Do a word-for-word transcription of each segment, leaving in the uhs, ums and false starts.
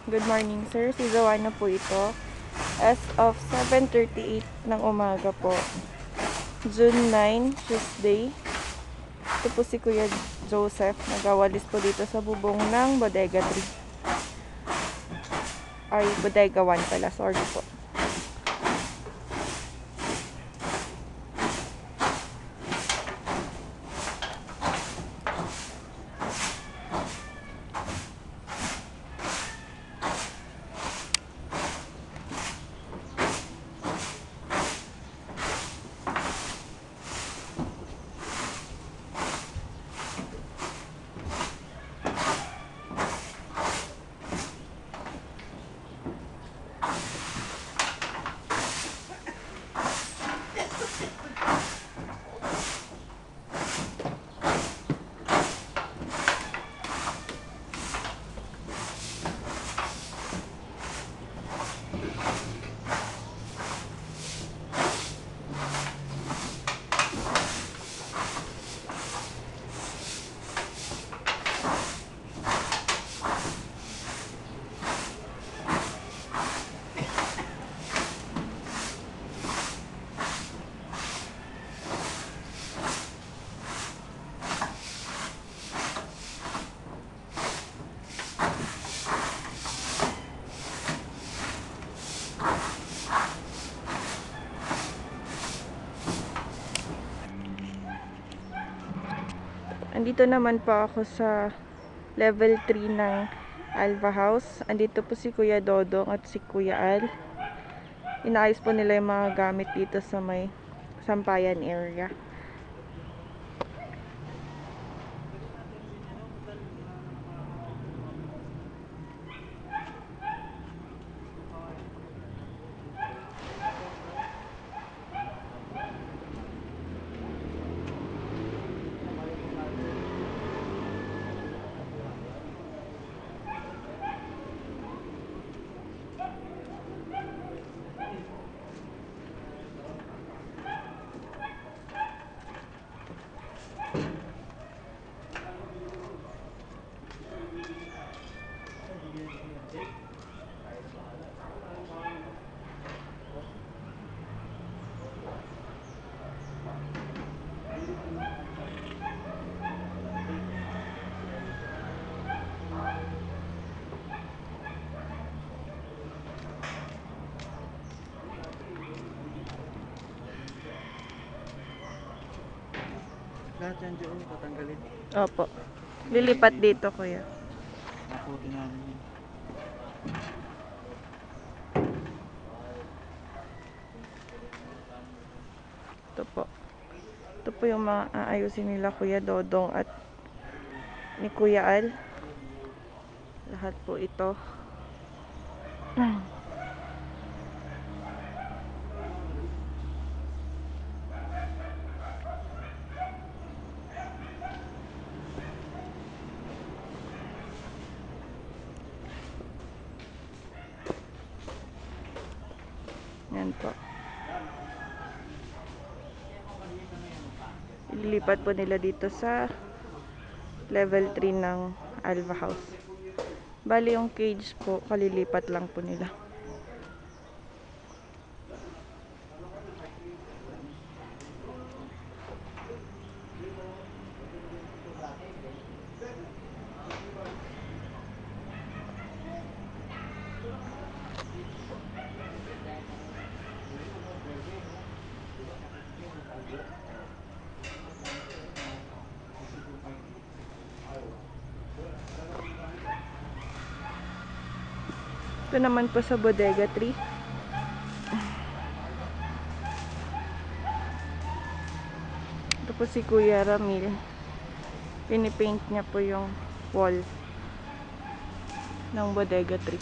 Good morning, sir. Si Joanna po ito. As of seven thirty-eight ng umaga po. June nine, Tuesday. Ito po si Kuya Joseph. Nagawalis po dito sa bubong ng Bodega three. Ay, Bodega one pala. Sorry po. Andito naman po ako sa level three ng Alva House. Andito po si Kuya Dodong at si Kuya Al. Inaayos po nila yung mga gamit dito sa may Sampayan area. Lahat yan dyan, tatanggalin. Opo. Lilipat dito, Kuya. Nakutin namin yun. Ito po. Ito po yung mga aayusin nila Kuya Dodong at ni Kuya Al. Lahat po ito. Yan po. Ililipat po nila dito sa level three ng Alva House. Bali yung cage po, kalilipat lang po nila. Ito naman po sa Bodega three. Ito po si Kuya Ramil. Pinipaint niya po yung wall ng Bodega three.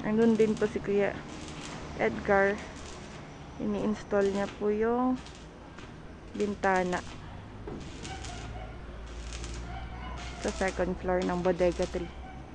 Andun din po si Kuya Edgar. Ini-install niya po yung bintana sa second floor ng Bodega three.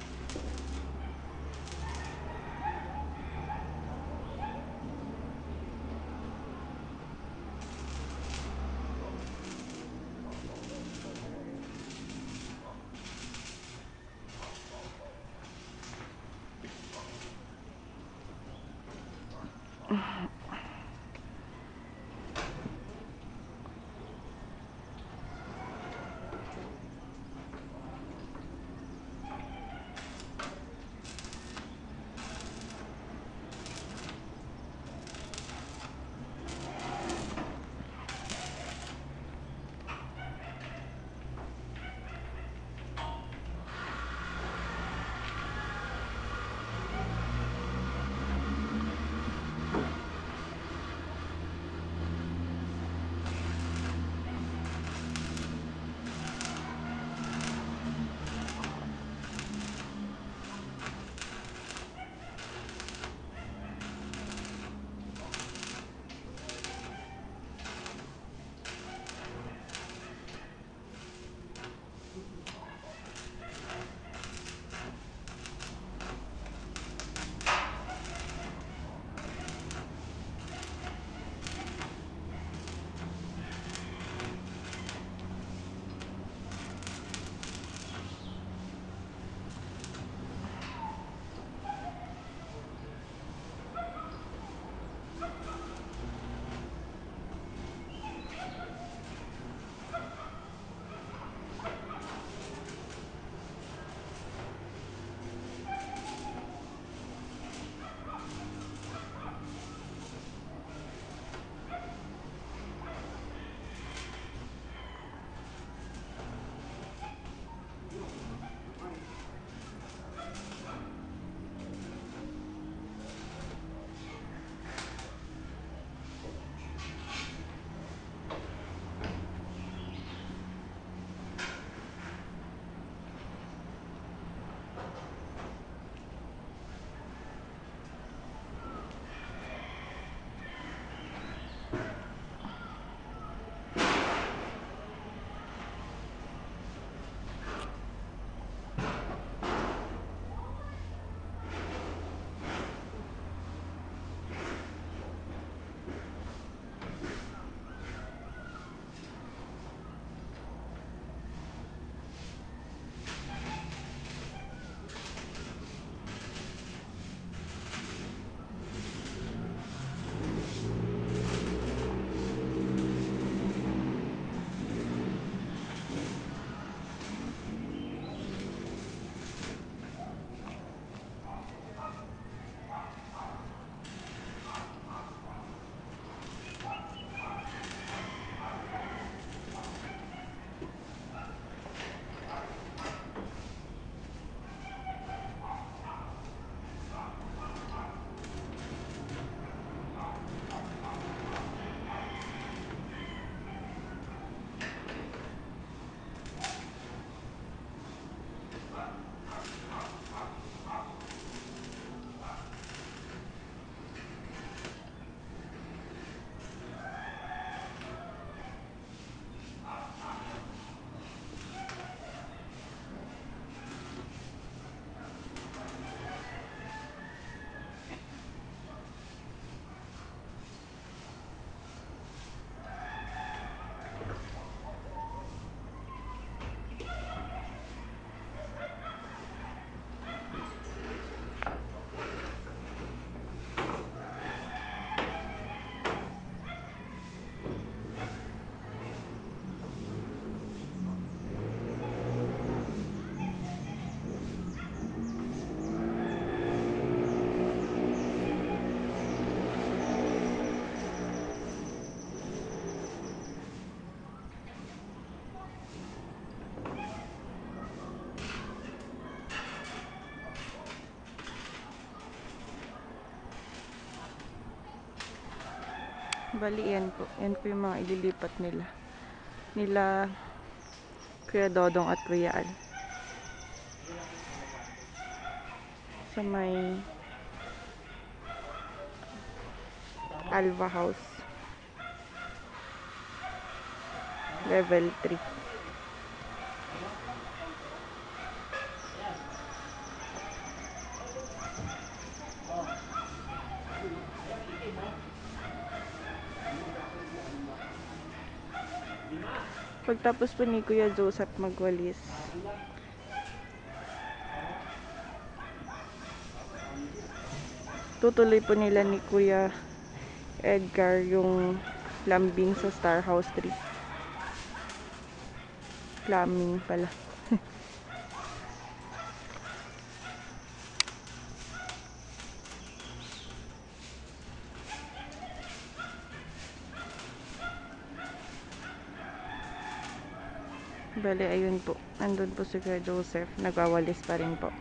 Bali, yan po. Yan po yung mga ililipat nila. Nila Kuya Dodong at Kuya Al. Sa may Alva House. Level three. Pagtapos po ni Kuya Joseph magwalis, tutuloy po nila ni Kuya Edgar yung plumbing sa Star House three. Plumbing pala. Bale, ayun po. Andun po si Kuya Joseph. Nagwawalis pa rin po.